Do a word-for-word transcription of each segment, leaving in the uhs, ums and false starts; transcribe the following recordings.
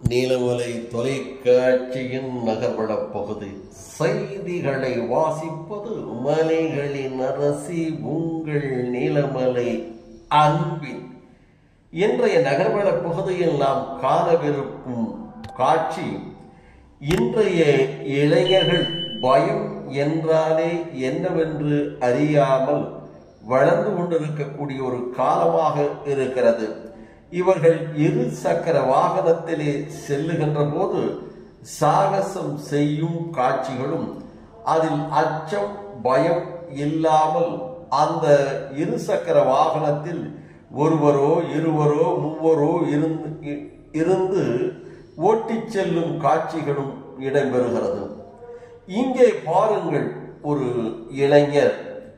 நீலமலை தொலைக்காட்சியின் நகர்வட பகுதி செய்திகளை வாசிப்பது மலைகளின் அரசி உங்கள் நீலமலை அன்பின். இன்றைய நகர்வட பகுதியில் நாம் காணவிருக்கும் காட்சி, இன்றைய இளைஞர்கள் பயம் என்றாலே என்னவென்று அறியாமல் வளர்ந்து கொண்டிருக்கக்கூடிய ஒரு காலமாக இருக்கிறது. இவர்கள் இரு சக்கர வாகனத்திலே செல்லுகின்ற போது சாகசம் செய்யும் காட்சிகளும், அதில் அச்சம் பயம் இல்லாமல் அந்த இரு சக்கர வாகனத்தில் ஒருவரோ இருவரோ மூவரோ இருந்து இருந்து ஓட்டிச் செல்லும் காட்சிகளும் இடம்பெறுகிறது. இங்கே பாருங்கள், ஒரு இளைஞர்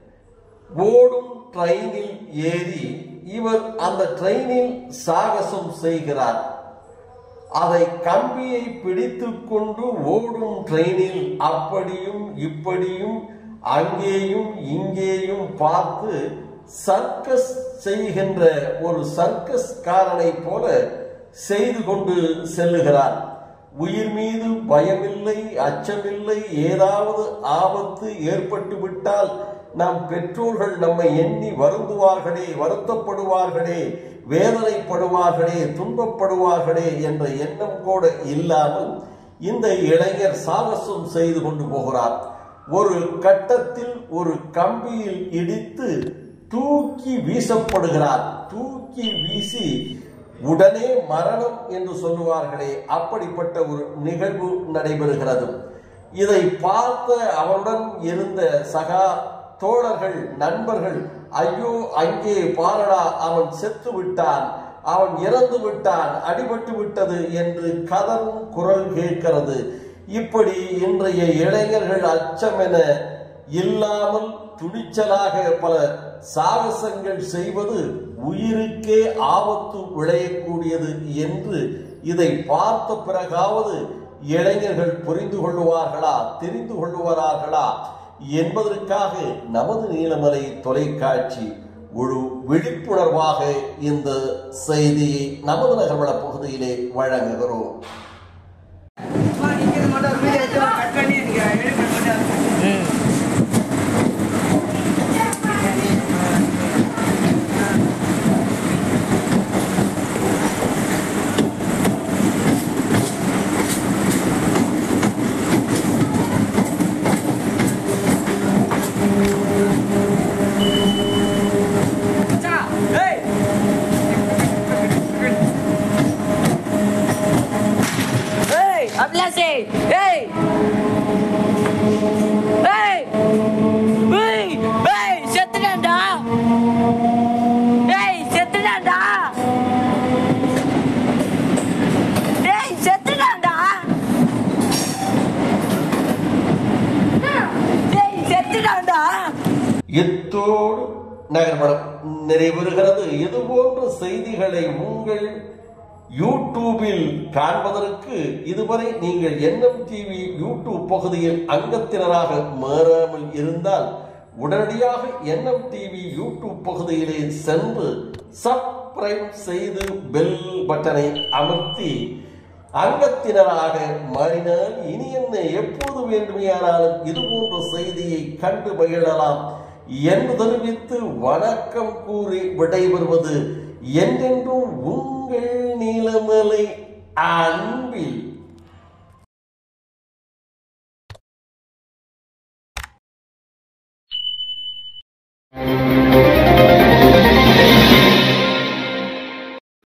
ஓடும் ட்ரெயினில் ஏறி இவர் அந்த ட்ரெயினில் சாகசம் செய்கிறார். அதை கம்பியை பிடித்து கொண்டு ஓடும் ட்ரெயினில் அப்படியும் இப்படியும் அங்கேயும் இங்கேயும் பார்த்து சர்க்கஸ் செய்கின்ற ஒரு சர்க்கஸ் காரனை போல செய்து கொண்டு செல்லுகிறார். உயிர் மீது பயமில்லை, அச்சமில்லை. ஏதாவது ஆபத்து ஏற்பட்டு விட்டால் நம் பெற்றோர்கள் நம்மை எண்ணி வருந்துவார்களே, வருத்தப்படுவார்களே, வேதனைப்படுவார்களே, துன்பப்படுவார்களே என்ற எண்ணம் கூட இல்லாமல் இந்த இளைஞர் சாகசம் செய்து கொண்டு போகிறார். ஒரு கட்டத்தில் ஒரு கம்பியில் இடித்து தூக்கி வீசப்படுகிறார். தூக்கி வீசி உடனே மரணம் என்று சொல்லுவார்களே, அப்படிப்பட்ட ஒரு நிகழ்வு நடைபெறுகிறது. இதை பார்த்த அவருடன் இருந்த சகா தோழர்கள், நண்பர்கள், ஐயோ அங்கே பாரடா, அவன் செத்து விட்டான், அவன் இறந்து விட்டான், அடிபட்டு விட்டது என்று கதறும் குரல் கேட்கிறது. இப்படி இன்றைய இளைஞர்கள் அச்சமென இல்லாமல் துணிச்சலாக பல சாகசங்கள் செய்வது உயிருக்கே ஆபத்து விளையக்கூடியது என்று இதை பார்த்த பிறகாவது இளைஞர்கள் புரிந்து கொள்ளுவார்களா, தெரிந்து கொள்ளுவார்களா என்பதற்காக நமது நீலமலை தொலைக்காட்சி ஒரு விழிப்புணர்வாக இந்த செய்தியை நமது நகர்வட பகுதியிலே வழங்குகிறோம். Hey! Hey! Hey! Hey! Hey! செத்துடா! Hey! செத்துடா! Hey! செத்துடா! Hey! செத்துடா! இத்தோடு நகர்வடம் நிறைவேறுகிறது. இது போன்ற செய்திகளை உங்கள் யூடியூபில் காண்பதற்கு இதுவரை நீங்கள் என்எம் டிவி யூடியூப் பகுதியில் அங்கத்தினராக மாறாமல் இருந்தால் உடனடியாக என்எம் டிவி யூடியூப் பகுதியிலே சென்று சப்ஸ்கிரைப் செய்து பெல் பட்டனை அமர்த்தி அங்கத்தினராக மாறினால் இனி என்ன எப்போது வேண்டுமையானாலும் இது போன்ற செய்தியை கண்டு மகிழலாம் என்று தெரிவித்து வணக்கம் கூறி விடைபெறுவது என்றென்றும் உங்கள் நீலமலை அன்பில்.